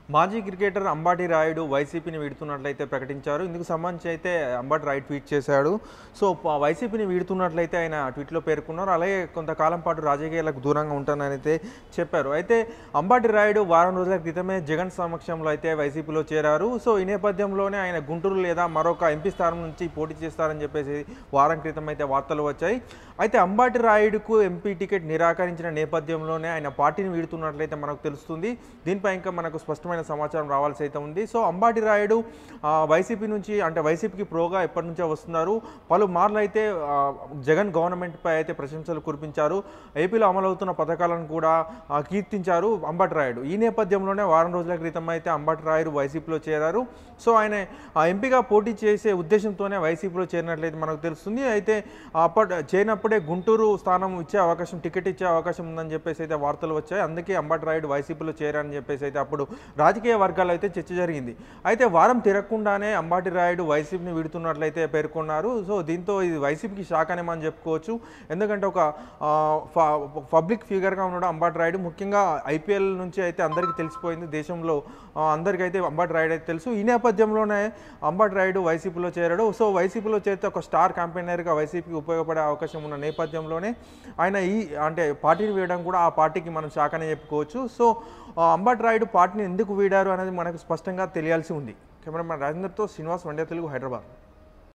మాజీ క్రికెటర్ అంబాటి రాయుడు వైసీపీని వీడుతున్నట్లయితే ప్రకటించారు. ఇందుకు సంబంధించి అయితే అంబాటి రాయుడు ట్వీట్ చేశాడు. సో, వైసీపీని వీడుతున్నట్లయితే ఆయన ట్వీట్‌లో పేర్కొన్నారు. అలాగే కొంతకాలం పాటు రాజకీయాలకు దూరంగా ఉంటానని అయితే చెప్పారు. అయితే అంబాటి రాయుడు వారం రోజుల క్రితమే జగన్ సమక్షంలో అయితే వైసీపీలో చేరారు. సో, ఈ నేపథ్యంలోనే ఆయన గుంటూరు లేదా మరొక ఎంపీ స్థానం నుంచి పోటీ చేస్తారని చెప్పేసి వారం క్రితం అయితే వార్తలు వచ్చాయి. అయితే అంబాటి రాయుడుకు ఎంపీ టికెట్ నిరాకరించిన నేపథ్యంలోనే ఆయన పార్టీని వీడుతున్నట్లయితే మనకు తెలుస్తుంది. దీనిపై ఇంకా మనకు స్పష్టమైన సమాచారం రావాల్సి అయితే ఉంది. సో, అంబాటి రాయుడు వైసీపీ నుంచి అంటే వైసీపీకి ప్రోగా ఎప్పటి నుంచో వస్తున్నారు. పలుమార్లు అయితే జగన్ గవర్నమెంట్పై అయితే ప్రశంసలు కురిపించారు. ఏపీలో అమలవుతున్న పథకాలను కూడా కీర్తించారు అంబాటి రాయుడు. ఈ నేపథ్యంలోనే వారం రోజుల క్రితం అయితే అంబాటి రాయుడు వైసీపీలో చేరారు. సో, ఆయన ఎంపీగా పోటీ చేసే ఉద్దేశంతోనే వైసీపీలో చేరినట్లయితే మనకు తెలుస్తుంది. అయితే చేరినప్పుడే గుంటూరు స్థానం ఇచ్చే అవకాశం, టికెట్ ఇచ్చే అవకాశం ఉందని చెప్పేసి అయితే వార్తలు వచ్చాయి. అందుకే అంబాటి రాయుడు వైసీపీలో చేరారని చెప్పేసి అయితే అప్పుడు రాజకీయ వర్గాల్లో అయితే చర్చ జరిగింది. అయితే వారం తిరగకుండానే అంబాటి రాయుడు వైసీపీని వీడుతున్నట్లయితే పేర్కొన్నారు. సో, దీంతో ఇది వైసీపీకి షాక్ అని మనం చెప్పుకోవచ్చు. ఎందుకంటే ఒక పబ్లిక్ ఫిగర్గా ఉండడం అంబాటి రాయుడు, ముఖ్యంగా ఐపీఎల్ నుంచి అయితే అందరికీ తెలిసిపోయింది. దేశంలో అందరికైతే అంబాటి రాయుడు అయితే తెలుసు. ఈ నేపథ్యంలోనే అంబాటి రాయుడు వైసీపీలో చేరాడు. సో, వైసీపీలో చేరితే ఒక స్టార్ క్యాంపెయినర్గా వైసీపీకి ఉపయోగపడే అవకాశం ఉన్న నేపథ్యంలోనే ఆయన అంటే పార్టీని వీడడం కూడా ఆ పార్టీకి మనం షాక్ అనే చెప్పుకోవచ్చు. సో, అంబాటి రాయుడు పార్టీని ఎందుకు వీడారు అనేది మనకు స్పష్టంగా తెలియాల్సి ఉంది. కెమెరామెన్ రాజేందర్తో శ్రీనివాస్, వన్డే తెలుగు, హైదరాబాద్.